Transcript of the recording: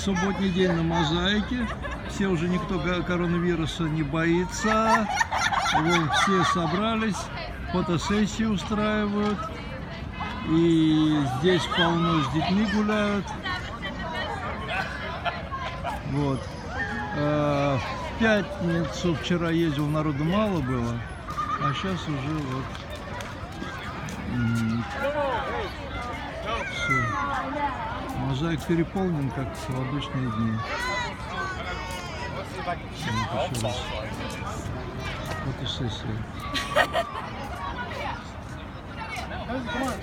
субботний день на Мозаике. Все уже никто коронавируса не боится. Вот, все собрались, фотосессии устраивают. И здесь полно с детьми гуляют. Вот. В пятницу вчера ездил, народу мало было, а сейчас уже вот все. Мозаик переполнен, как в обычные дни. Вот еще раз. Фотосессия.